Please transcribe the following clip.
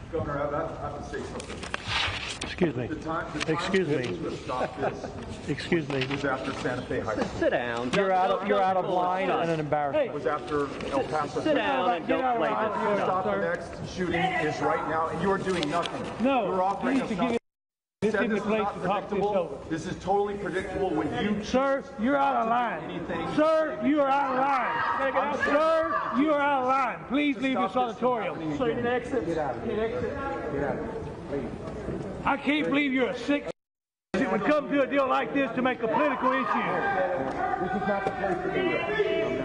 Governor, I have to say something. Excuse me. Excuse me. Excuse me. It was after Santa Fe High School. Sit down. You're out of line and an embarrassment. It was after El Paso. Sit down and don't play this. Stop the next shooting is right now, and you are doing nothing. No, you're offering us nothing. This Said is this the is place not to talk this predictable. over. This is totally predictable when you. Sir, you're out of line. Sir, you are out of line. Sir, you are out of line. Please leave this auditorium. So you need to exit. Get out of here. Get out of here. Please. I can't believe you're a sick. It would come to a deal like this to make a political issue. This is not the place to do that.